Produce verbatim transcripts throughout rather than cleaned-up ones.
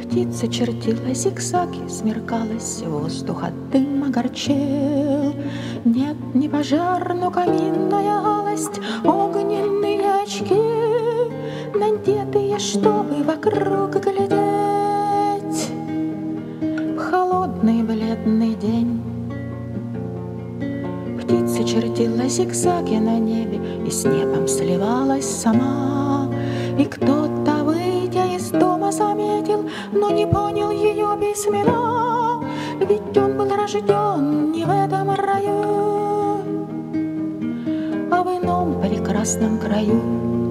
Птица чертила зигзаги, смеркалась, воздух от дыма горчил. Нет, не пожар, но каминная алость, огненные очки, надетые, чтобы вокруг глядеть. В холодный бледный день птица чертила зигзаги на небе и с небом сливалась сама. И кто-то, выйдя из дома, заметил, но не понял ее письмена, ведь он был рожден не в этом раю, а в ином прекрасном краю.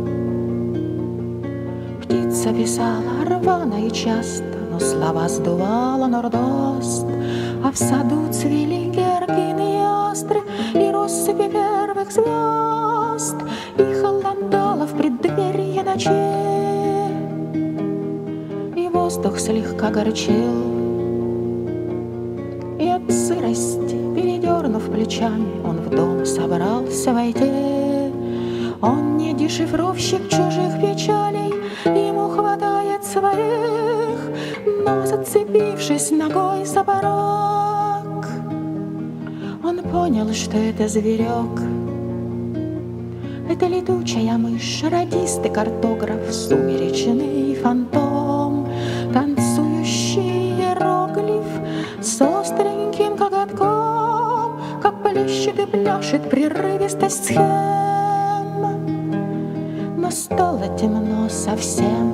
Птица писала рвано и часто, но слова сдувала нордост, а в саду цвели георгины и астры и россыпи первых звезд, и холодало в преддверии ночи, и воздух слегка горчил. И от сырости, передернув плечами, он в дом собрался войти. Он не дешифровщик чужих печалей, ему хватает своих, но, зацепившись ногой за порог, он понял, что это зверек. Это летучая мышь, радист и картограф, сумеречный фантом, танцующий иероглиф с остреньким коготком, как плещет и пляшет прерывистость схем. Но стало темно совсем.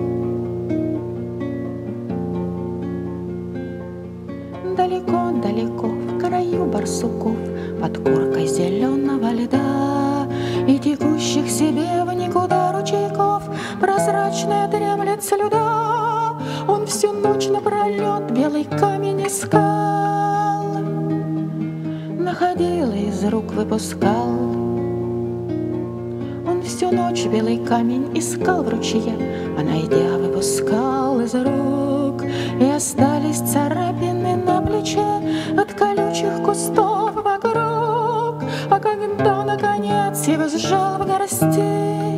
Далеко-далеко в краю барсуков, под коркой зеленого льда и текущих себе в никуда ручейков, прозрачная дремлет слюда. Он всю ночь напролет белый камень искал, находил и из рук выпускал. Он всю ночь белый камень искал в ручье, а найдя выпускал из рук, и остались царапины на плече от колючих кустов вокруг. А когда, наконец, его сжал в горсти,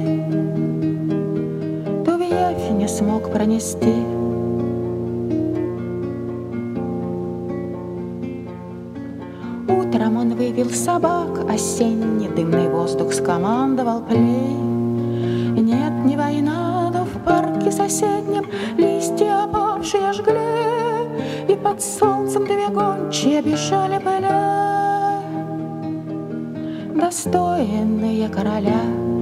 то в явь не смог пронести. Утром он вывел собак, осенний дымный воздух скомандовал плей. Нет, не война, но в парке соседнем листья опавшие жгли, и под солнцем две гончие бежали поля, достойные короля.